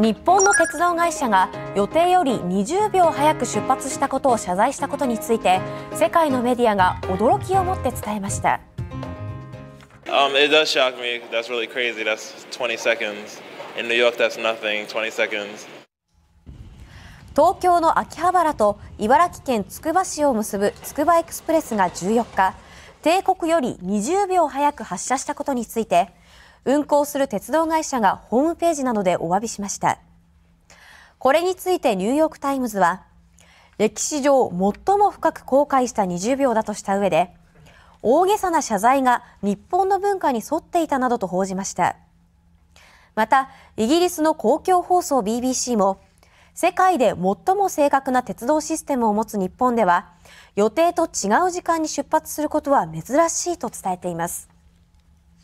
日本の鉄道会社が予定より20秒早く出発したことを謝罪したことについて、世界のメディアが驚きをもって伝えました。 It does shock me. That's really crazy. That's 20 seconds. In New York, that's nothing. 20 seconds. 東京の秋葉原と茨城県つくば市を結ぶつくばエクスプレスが14日、定刻より20秒早く発車したことについて、運行する鉄道会社がホームページなどでお詫びしました。これについてニューヨークタイムズは、歴史上最も深く後悔した20秒だとした上で、大げさな謝罪が日本の文化に沿っていたなどと報じました。また、イギリスの公共放送 BBC も、世界で最も正確な鉄道システムを持つ日本では、予定と違う時間に出発することは珍しいと伝えています。